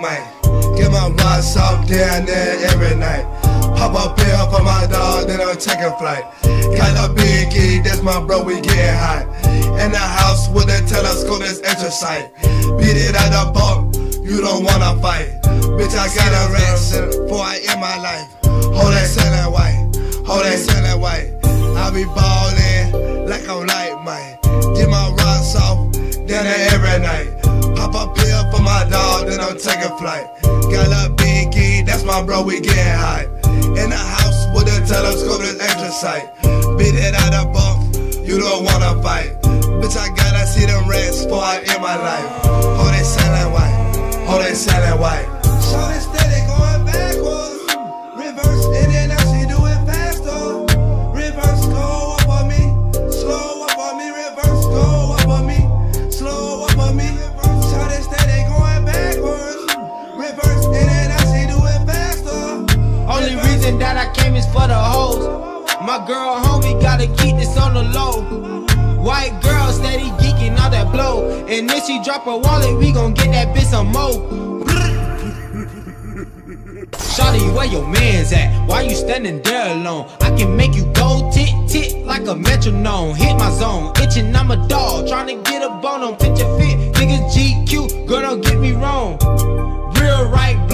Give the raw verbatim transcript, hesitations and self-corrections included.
man. Get my rocks off down there every night. Pop a pill for my dog, then I'm taking flight. Got a biggie, that's my bro, we getting hot. In the house with a telescope, that's extra sight. Beat it out the bump, you don't wanna fight. Bitch, I got a rest before I end my life. Hold that selling white, hold that selling white. I be ballin' like I'm light, man. Get my rocks off, down there every night. Pop a pill for my dog, then I'm taking flight. Got a biggie, that's my bro, we getting hot. In the house with a telescope, that's extra sight. Beat it out the bump, you don't wanna fight. Bitch, I gotta see them rest before I end my life. Hold that selling white, hold that selling white. Shorty steady going backwards. Reverse and then now she do it faster. Reverse go up on me, slow up on me. Reverse go up on me, slow up on me. Shorty steady going backwards. Reverse and then now she do it faster. Only reason that I came is for the hoes. My girl homie gotta keep this on the low. White girl steady geeking all that blow. And if she drop her wallet, we gon' get that bitch some more. Shawty, where your mans at? Why you standing there alone? I can make you go tit tit like a metronome. Hit my zone, itching, I'm a dog. Tryna get a bone on picture fit. Niggas G Q, girl don't get me wrong. Real right